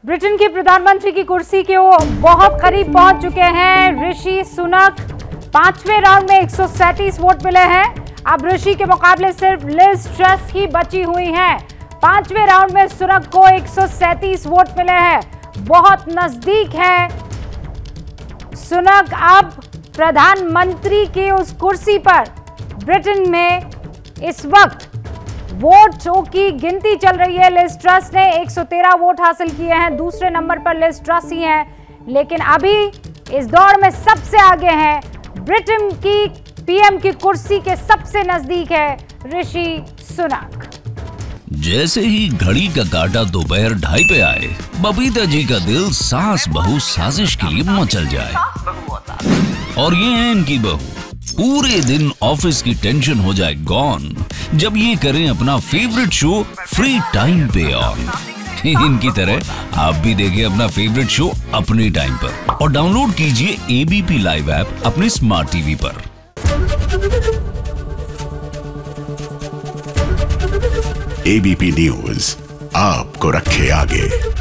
Britain की प्रधानमंत्री की कुर्सी के वो बहुत करीब पहुंच चुके हैं ऋषि सुनक। 5वें राउंड में 137 वोट मिले हैं। अब ऋषि के मुकाबले सिर्फ लिज ट्रस ही बची हुई हैं। 5वें राउंड में सुनक को 137 वोट मिले हैं, बहुत नजदीक है सुनक अब प्रधानमंत्री की उस कुर्सी पर। ब्रिटेन में इस वक्त वोटों की गिनती चल रही है। लिज ट्रस ने 113 वोट हासिल किए हैं, दूसरे नंबर पर लिज ट्रस ही हैं, लेकिन अभी इस दौड़ में सबसे आगे हैं। ब्रिटेन की पीएम की कुर्सी के सबसे नजदीक है ऋषि सुनक। जैसे ही घड़ी का काटा दोपहर 2:30 पे आए, बबीता जी का दिल सास बहू साजिश के लिए मचल जाए। और ये है इनकी बहू, पूरे दिन ऑफिस की टेंशन हो जाए गॉन जब ये करें अपना फेवरेट शो फ्री टाइम पे ऑन। इनकी तरह आप भी देखें अपना फेवरेट शो अपने टाइम पर और डाउनलोड कीजिए एबीपी लाइव ऐप अपने स्मार्ट टीवी पर। एबीपी न्यूज आपको रखे आगे।